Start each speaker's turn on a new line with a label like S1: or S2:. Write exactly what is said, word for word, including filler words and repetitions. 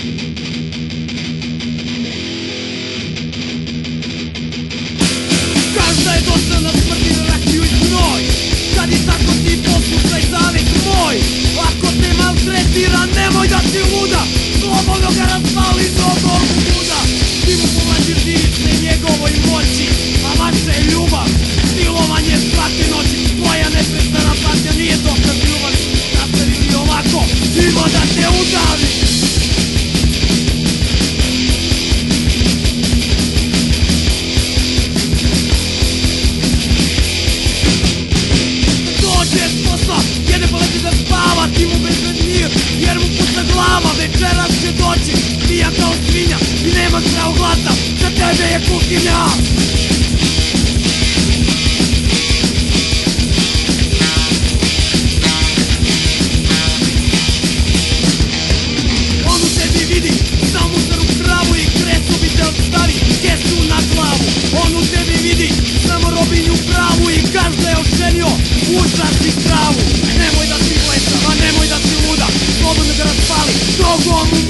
S1: Každa je došla na smrti rakiju i znoj. Kad je tako ti poslušaj zavjet moj. Ako te maltretira nemoj da si luda. Slobodno ga raspali do Bogu buda. Ti mu pomađeš divične njegovoj moći. A vaša je ljubav, silovanje svake noći. Tvoja neprestana patnja nije dokaz ljubavi. Nastavi ti ovako, ima da te udavi. Dođe s posla, jede pa leži da spava. Ti mu bezved mir, jer mu puca glava. Večeras će doći, pija kao svinja i nema zdrav glasa, za tebe je kuhinja. On u tebi vidi samo zrnu kravu i kresu bi te odstavi kesu na glavu. On u tebi vidi samo robinju pravu i každa je oženio užasni travu. Nemoj da si blesav, a nemoj da si luda, slobodno ga raspali, drogom